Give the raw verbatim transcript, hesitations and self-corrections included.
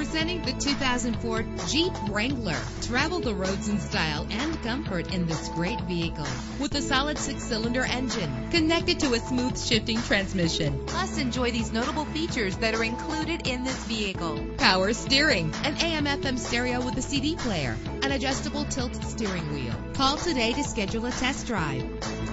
Presenting the two thousand four Jeep Wrangler. Travel the roads in style and comfort in this great vehicle. With a solid six-cylinder engine connected to a smooth shifting transmission. Plus, enjoy these notable features that are included in this vehicle. Power steering, an A M F M stereo with a C D player, an adjustable tilt steering wheel. Call today to schedule a test drive.